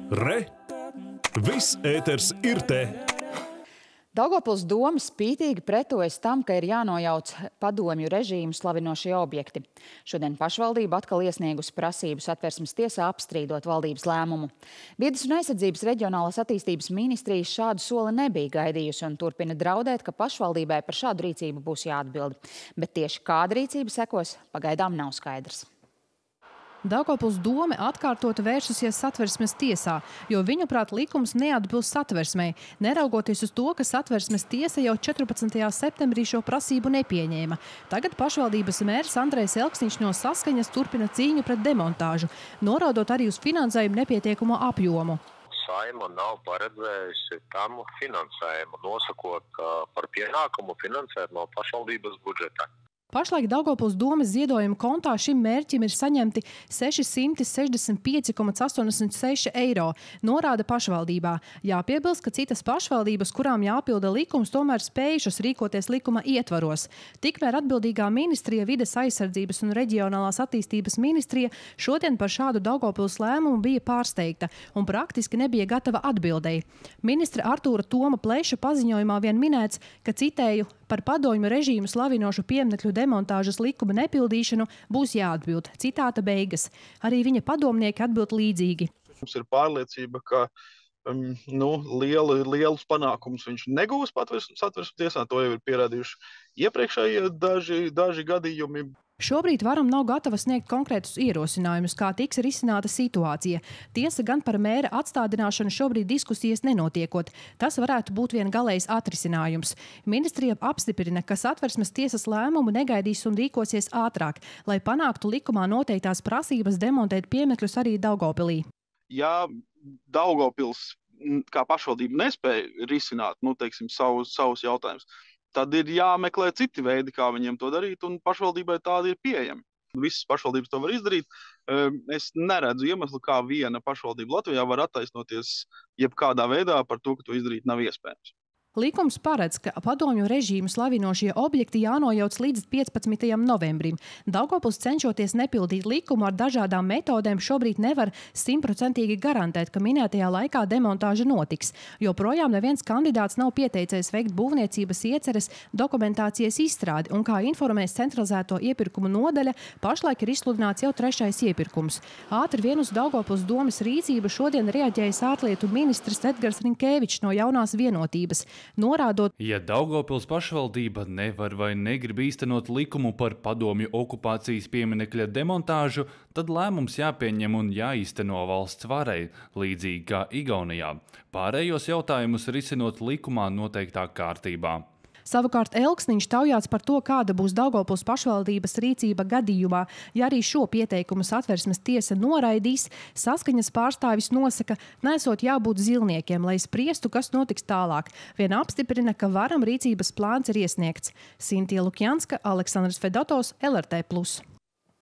Re! Viss ēters ir te! Daugavpils doma spītīgi pretojas tam, ka ir jānojauc padomju režīmu slavinošie objekti. Šodien pašvaldība atkal iesniegusi prasību Satversmes tiesā apstrīdot valdības lēmumu. Vides un aizsardzības reģionālās attīstības ministrijas šādu soli nebija gaidījusi un turpina draudēt, ka pašvaldībai par šādu rīcību būs jāatbild. Bet tieši kāda rīcība sekos, pagaidām nav skaidrs. Daugavpils dome atkārtoti vērsusies Satversmes tiesā, jo viņuprāt likums neatbilst Satversmei, neraugoties uz to, ka Satversmes tiesa jau 14. septembrī šo prasību nepieņēma. Tagad pašvaldības mērs Andrejs Elksniņš no Saskaņas turpina cīņu pret demontāžu, norādot arī uz finansējumu nepietiekumu apjomu. Saeima nav paredzējusi tam finansējumu, nosakot par pienākumu finansēt no pašvaldības budžeta. Pašlaik Daugavpils domes ziedojuma kontā šim mērķim ir saņemti 665,86 eiro, norāda pašvaldībā. Jāpiebilst, ka citas pašvaldības, kurām jāpilda likums, tomēr spējušas rīkoties likuma ietvaros. Tikmēr atbildīgā ministrija, Vides aizsardzības un reģionālās attīstības ministrija, šodien par šādu Daugavpils lēmumu bija pārsteigta un praktiski nebija gatava atbildēji. Ministra Artūra Toma Pleša paziņojumā vien minēts, ka, citēju, par padomju režīmu slavinošu pieminekļu demontāžas likuma nepildīšanu būs jāatbild. Citāta beigas. Arī viņa padomnieki atbild līdzīgi. Mums ir pārliecība, ka lielus panākumus viņš negūs Satversmes tiesā. To jau ir pierādījuši iepriekšējie daži gadījumi. Šobrīd varam nav gatava sniegt konkrētus ierosinājumus, kā tiks risināta situācija. Tiesa gan par mēra atstādināšanu šobrīd diskusijas nenotiekot. Tas varētu būt vien galējs atrisinājums. Ministrija apstiprina, ka Satversmes tiesas lēmumu negaidīs un rīkosies ātrāk, lai panāktu likumā noteiktās prasības demontēt pieminekļus arī Daugavpilī. Ja Daugavpils kā pašvaldība nespēja risināt, savus jautājumus, tad ir jāmeklē citi veidi, kā viņiem to darīt, un pašvaldībai tādi ir pieejami. Visas pašvaldības to var izdarīt. Es neredzu iemeslu, kā viena pašvaldība Latvijā var attaisnoties jebkādā veidā par to, ka to izdarīt nav iespējams. Likums paredz, ka padomju režīmu slavinošie objekti jānojauc līdz 15. novembrim. Daugavpils cenšoties nepildīt likumu ar dažādām metodēm šobrīd nevar 100% garantēt, ka minētajā laikā demontāža notiks. Joprojām neviens kandidāts nav pieteicies veikt būvniecības ieceres dokumentācijas izstrādi, un kā informēs centralizēto iepirkumu nodaļa, pašlaik ir izsludināts jau 3. iepirkums. Ātri vien uz Daugavpils domes rīcību šodien reaģējis ārlietu ministrs Edgars Rinkēvičs no Jaunās vienotības. Norādot, ja Daugavpils pašvaldība nevar vai negrib īstenot likumu par padomju okupācijas pieminekļa demontāžu, tad lēmums jāpieņem un jāīsteno valsts varai, līdzīgi kā Igaunijā. Pārējos jautājumus risinot likumā noteiktā kārtībā. Savukārt Elksniņš taujāts par to, kāda būs Daugavpils pašvaldības rīcība gadījumā. Ja arī šo pieteikumu Satversmes tiesa noraidīs, Saskaņas pārstāvis nosaka, nesot jābūt zilniekiem, lai spriestu, kas notiks tālāk. Vien apstiprina, ka varam rīcības plāns ir iesniegts. Sintīja Lukjanska, Aleksandrs Fedotovs, LRT+.